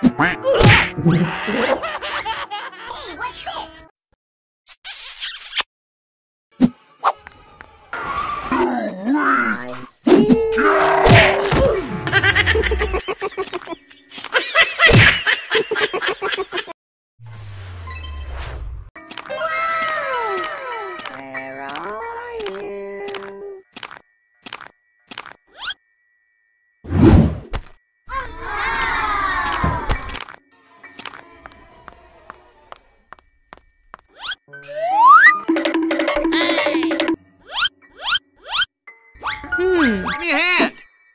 I see. Where are you? Give me a hand!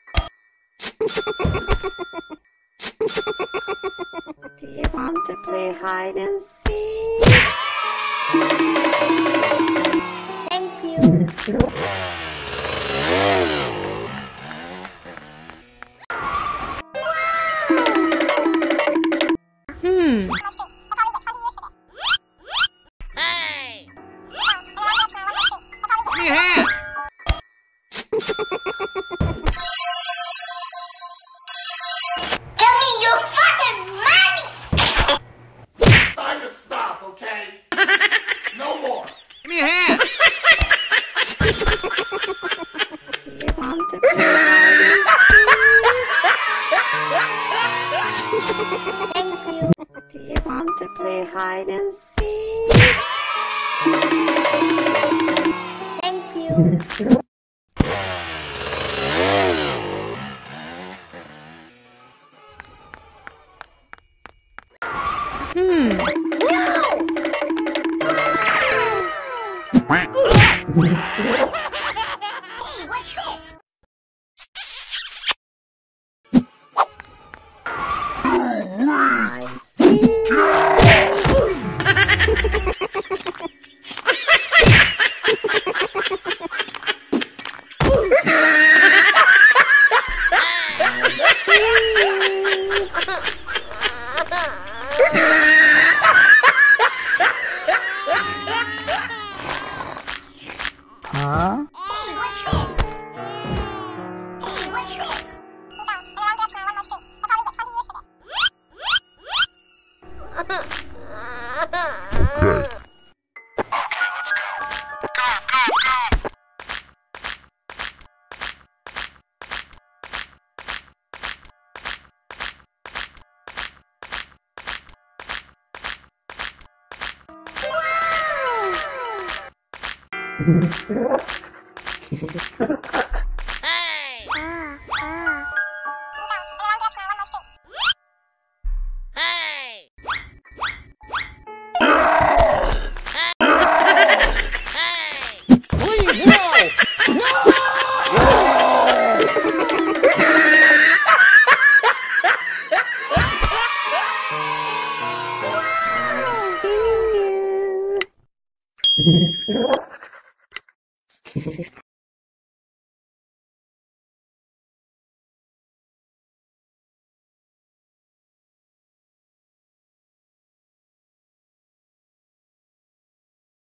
Do you want to play hide and seek? Thank you. Give me a hand! Give me your fucking money! It's time to stop, okay? No more. Give me a hand! Do you want to play hide and seek? Thank you. Do you want to play hide and seek? Thank you. I see. Huh? Hey, what's this? Hey, what's this? Okay. I see you.